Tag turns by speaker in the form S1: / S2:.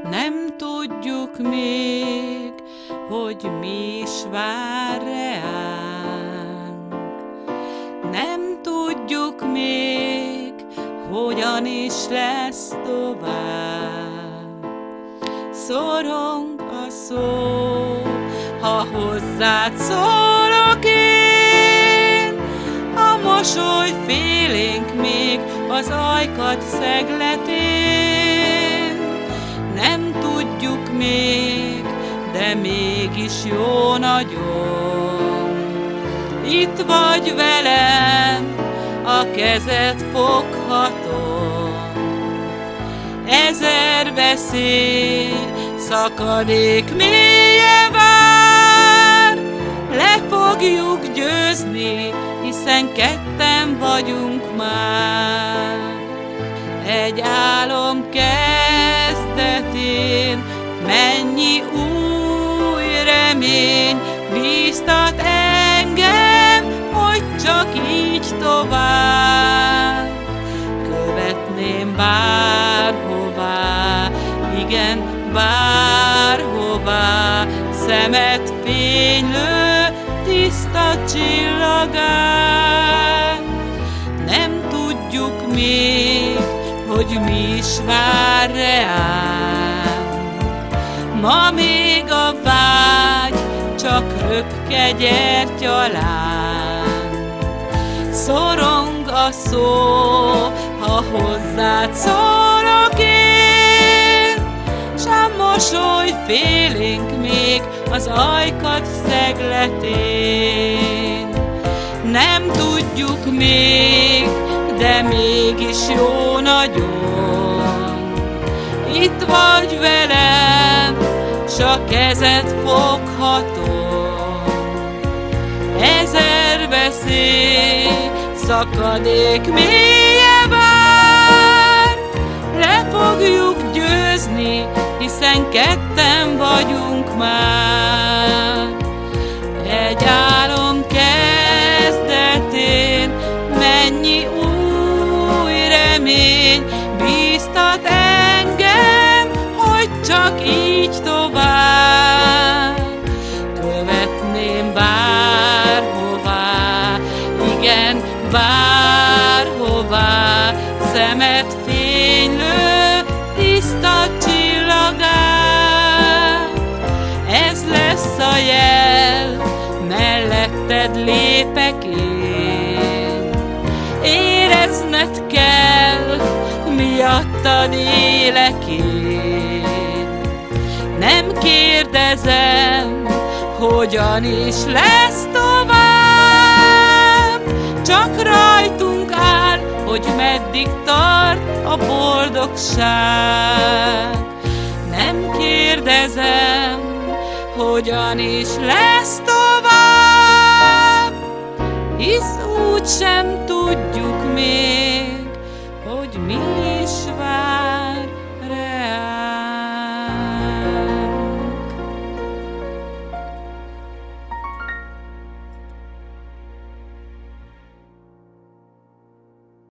S1: Nem tudjuk még, hogy mi is vár reánk. Nem tudjuk még, hogyan is lesz tovább. Szorong a szó, ha hozzád szólok én. A mosoly félénk még az ajkad szegletén. Nem tudjuk még, de mégis jó nagyon. Itt vagy velem, a kezed foghatom. Ezer veszély, szakadék mélye vár. Le fogjuk győzni, hiszen ketten vagyunk már. Egy álom kezdetén mennyi új remény bíztat engem, hogy csak így tovább követném bárhová, igen, bárhová, szemet fénylő tiszta csillagán. Nem tudjuk még, hogy mi is vár reánk. Ma még a vágy csak röpke gyertyaláng. Szorong a szó, ha hozzád szólok én, s a mosoly félénk még az ajkad szegletén. Nem tudjuk még, de mégis jó nagyon. Itt vagy velem, s a kezed foghatom. Ezer veszély, szakadék mélye vár. Le fogjuk győzni, hiszen ketten vagyunk már. Egy álom kezdetén mennyi új remény bíztat engem, hogy csak így tovább követném bárhová, igen, bárhová, szemet fénylő tiszta csillagán. Ez lesz a jel, melletted lépek én. Érezned kell, miattad élek én. Nem kérdezem, hogyan is lesz tovább, csak rajtunk áll, hogy meddig tart a boldogság. Nem kérdezem, hogyan is lesz tovább, hisz úgy sem tudjuk még, hogy mi